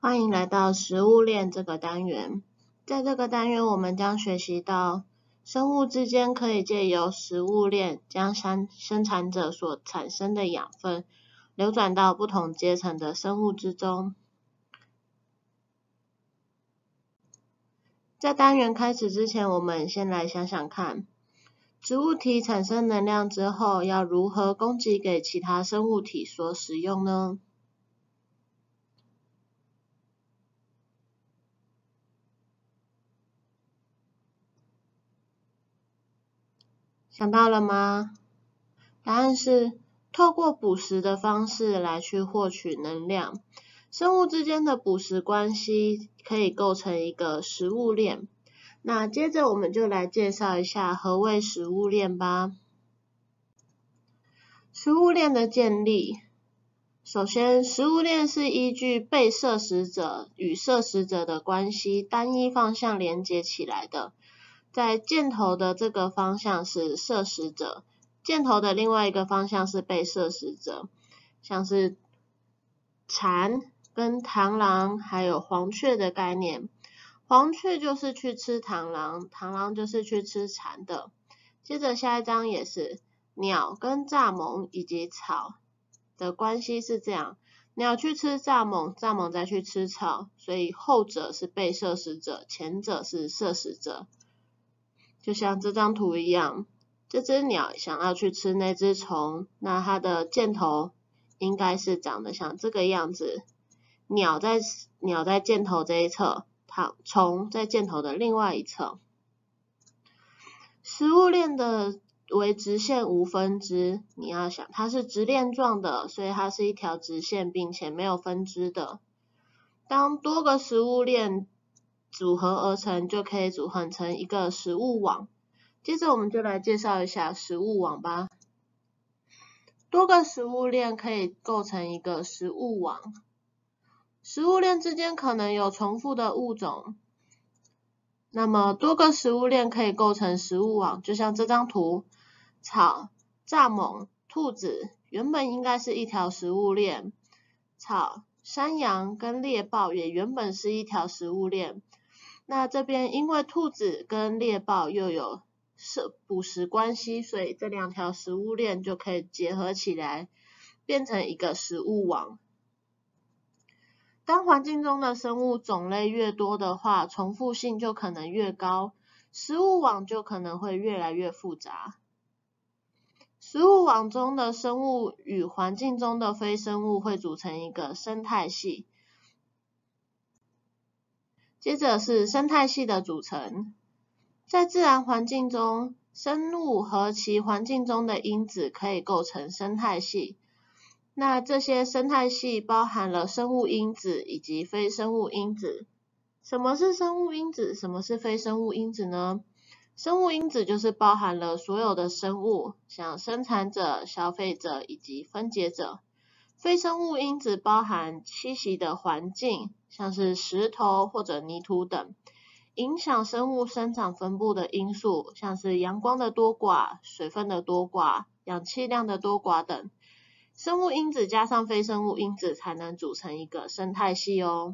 欢迎来到食物链这个单元。在这个单元，我们将学习到生物之间可以借由食物链将生产者所产生的养分流转到不同阶层的生物之中。在单元开始之前，我们先来想想看，植物体产生能量之后，要如何供给给其他生物体所使用呢？想到了吗？答案是透过捕食的方式来去获取能量。生物之间的捕食关系可以构成一个食物链。那接着我们就来介绍一下何谓食物链吧。食物链的建立，首先食物链是依据被摄食者与摄食者的关系单一方向连接起来的。在箭头的这个方向是摄食者，箭头的另外一个方向是被摄食者，像是蝉跟螳螂还有黄雀的概念。黄雀就是去吃螳螂，螳螂就是去吃蝉的。接着下一章也是鸟跟蚱蜢以及草的关系是这样，鸟去吃蚱蜢，蚱蜢再去吃草，所以后者是被摄食者，前者是摄食者。就像这张图一样，这只鸟想要去吃那只虫，那它的箭头应该是长得像这个样子，鸟在箭头这一侧，虫在箭头的另外一侧。食物链的为直线无分支，你要想它是直链状的，所以它是一条直线并且没有分支的。当多个食物链组合而成，就可以组合成一个食物网。接着我们就来介绍一下食物网吧。多个食物链可以构成一个食物网。食物链之间可能有重复的物种，那么多个食物链可以构成食物网，就像这张图，草、蚱蜢、兔子原本应该是一条食物链，草、山羊跟猎豹也原本是一条食物链。那这边因为兔子跟猎豹又有捕食关系，所以这两条食物链就可以结合起来，变成一个食物网。当环境中的生物种类越多的话，重复性就可能越高，食物网就可能会越来越复杂。食物网中的生物与环境中的非生物会组成一个生态系。接着是生态系的组成。在自然环境中，生物和其环境中的因子可以构成生态系。那这些生态系包含了生物因子以及非生物因子。什么是生物因子？什么是非生物因子呢？生物因子就是包含了所有的生物，像生产者、消费者以及分解者。非生物因子包含栖息的环境，像是石头或者泥土等，影响生物生长分布的因素，像是阳光的多寡、水分的多寡、氧气量的多寡等。生物因子加上非生物因子才能组成一个生态系哦。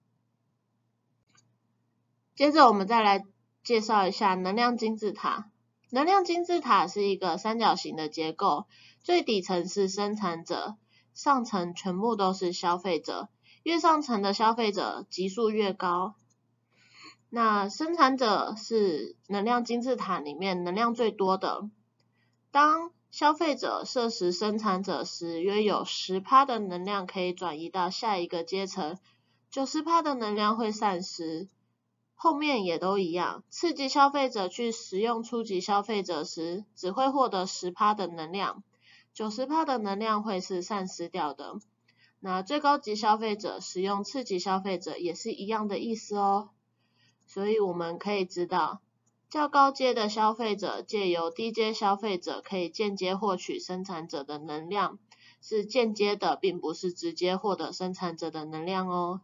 接着我们再来介绍一下能量金字塔。能量金字塔是一个三角形的结构，最底层是生产者，上层全部都是消费者，越上层的消费者级数越高。那生产者是能量金字塔里面能量最多的。当消费者摄食生产者时，约有 10% 的能量可以转移到下一个阶层， 90% 的能量会散失。后面也都一样，次级消费者去食用初级消费者时，只会获得 10% 的能量， 90% 的能量会是散失掉的。那最高级消费者食用次级消费者也是一样的意思哦。所以我们可以知道，较高阶的消费者借由低阶消费者可以间接获取生产者的能量，是间接的，并不是直接获得生产者的能量哦。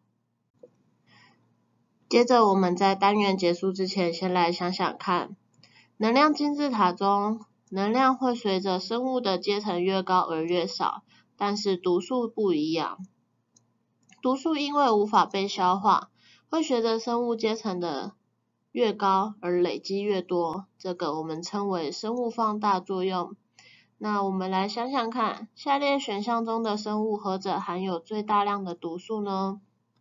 接着我们在单元结束之前，先来想想看，能量金字塔中，能量会随着生物的阶层越高而越少，但是读数不一样。 毒素因为无法被消化，会随着生物阶层的越高而累积越多，这个我们称为生物放大作用。那我们来想想看，下列选项中的生物何者含有最大量的毒素呢？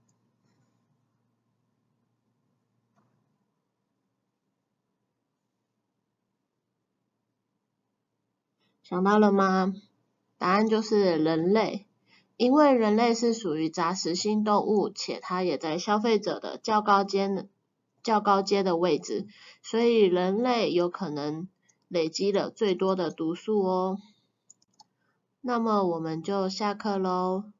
想到了吗？答案就是人类。因为人类是属于杂食性动物，且它也在消费者的较高阶的位置，所以人类有可能累积了最多的毒素哦。那么我们就下课喽。